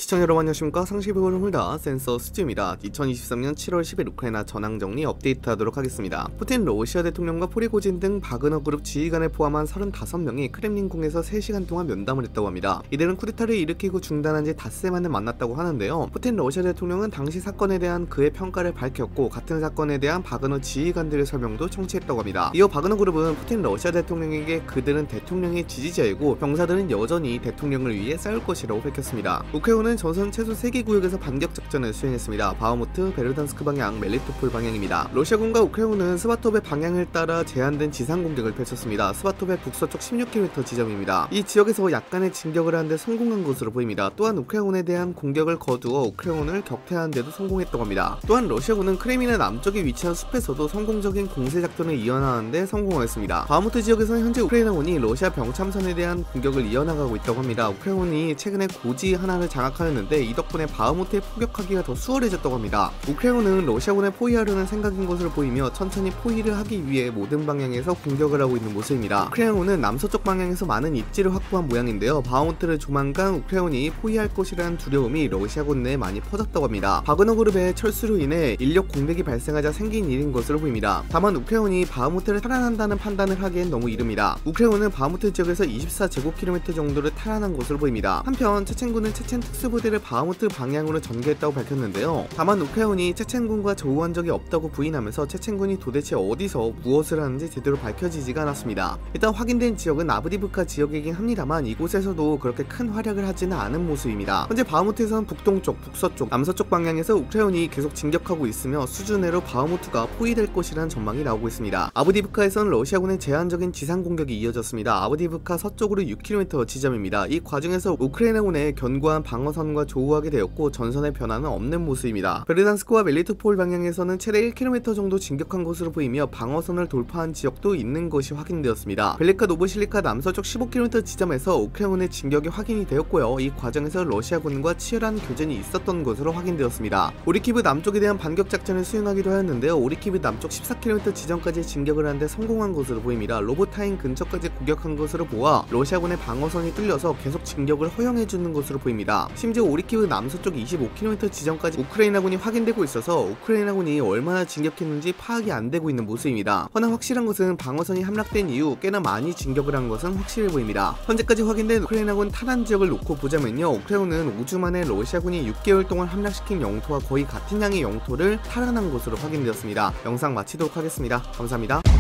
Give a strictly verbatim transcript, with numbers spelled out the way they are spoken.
시청자 여러분 안녕하십니까. 상시보는 홀다 센서 수지입니다. 이천이십삼년 칠월 십일 우크라이나 전황정리 업데이트하도록 하겠습니다. 푸틴 러시아 대통령과 프리고진 등 바그너 그룹 지휘관을 포함한 서른다섯 명이 크렘린궁에서 세 시간 동안 면담을 했다고 합니다. 이들은 쿠데타를 일으키고 중단한 지 닷새 만에 만났다고 하는데요. 푸틴 러시아 대통령은 당시 사건에 대한 그의 평가를 밝혔고 같은 사건에 대한 바그너 지휘관들의 설명도 청취했다고 합니다. 이어 바그너 그룹은 푸틴 러시아 대통령에게 그들은 대통령의 지지자이고 병사들은 여전히 대통령을 위해 싸울 것이라고 밝혔습니다. 우크라이나는 전선 최소 세 개 구역에서 반격 작전을 수행했습니다. 바흐무트, 베르단스크 방향, 멜리토폴 방향입니다. 러시아군과 우크라이나는 스바톱의 방향을 따라 제한된 지상 공격을 펼쳤습니다. 스바톱의 북서쪽 십육 킬로미터 지점입니다. 이 지역에서 약간의 진격을 하는데 성공한 것으로 보입니다. 또한 우크라이나군에 대한 공격을 거두어 우크라이나군을 격퇴하는 데도 성공했다고 합니다. 또한 러시아군은 크레미나 남쪽에 위치한 숲에서도 성공적인 공세 작전을 이어나가는 데 성공했습니다. 바흐무트 지역에서는 현재 우크라이나군이 러시아 병참선에 대한 공격을 이어나가고 있다고 합니다. 우크라이나군이 최근에 고지 하나를 장악하였는데 이 덕분에 바흐무트에 포격하기가 더 수월해졌다고 합니다. 우크라이나는 러시아군을 포위하려는 생각인 것으로 보이며 천천히 포위를 하기 위해 모든 방향에서 공격을 하고 있는 모습입니다. 우크라이나군은 남서쪽 방향에서 많은 입지를 확보한 모양인데요. 바흐무트를 조만간 우크라이나군이 포위할 것이라는 두려움이 러시아군 내에 많이 퍼졌다고 합니다. 바그너 그룹의 철수로 인해 인력 공백이 발생하자 생긴 일인 것으로 보입니다. 다만 우크라이나군이 바흐무트를 탈환한다는 판단을 하기엔 너무 이릅니다. 우크라이나는 바흐무트 지역에서 이십사 제곱킬로미터 정도를 탈환한 것으로 보입니다. 한편 체첸군은 체첸 특수부대를 바흐무트 방향으로 전개했다고 밝혔는데요. 다만 우크라이나군이 체첸군과 조우한 적이 없다고 부인하면서 체첸군이 도대체 어디서 무엇을 하는지 제대로 밝혀지지가 않았습니다. 일단 확인된 지역은 아브디브카 지역이긴 합니다만 이곳에서도 그렇게 큰 활약을 하지는 않은 모습입니다. 현재 바흐무트에서는 북동쪽, 북서쪽, 남서쪽 방향에서 우크라이나군이 계속 진격하고 있으며 수준내로 바흐무트가 포위될 것이라는 전망이 나오고 있습니다. 아브디브카에서는 러시아군의 제한적인 지상 공격이 이어졌습니다. 아브디브카 서쪽으로 육 킬로미터 지점입니다. 이 과정에서 우크라이나군의 견고한 방어선과 조우하게 되었고 전선의 변화는 없는 모습입니다. 베르단스크와 멜리토폴 방향에서는 최대 일 킬로미터 정도 진격한 것으로 보이며 방어선을 돌파한 지역도 있는 것이 확인되었습니다. 벨리카 노브실리카 남서쪽 십오 킬로미터 지점에서 우크라이나군의 진격이 확인이 되었고요. 이 과정에서 러시아군과 치열한 교전이 있었던 것으로 확인되었습니다. 오리키브 남쪽에 대한 반격 작전을 수행하기도 하였는데요. 오리키브 남쪽 십사 킬로미터 지점까지 진격을 하는데 성공한 것으로 보입니다. 로보타인 근처까지 공격한 것으로 보아 러시아군의 방어선이 뚫려서 계속 진격을 허용해주는 것으로 보입니다. 심지어 오리키브 남서쪽 이십오 킬로미터 지점까지 우크라이나군이 확인되고 있어서 우크라이나군이 얼마나 진격했는지 파악이 안 되고 있는 모습입니다. 허나 확실한 것은 방어선이 함락된 이후 꽤나 많이 진격을 한 것은 확실해 보입니다. 현재까지 확인된 우크라이나군 탈환 지역을 놓고 보자면요. 우크라이나는 오 주 만에 러시아군이 육 개월 동안 함락시킨 영토와 거의 같은 양의 영토를 탈환한 것으로 확인되었습니다. 영상 마치도록 하겠습니다. 감사합니다.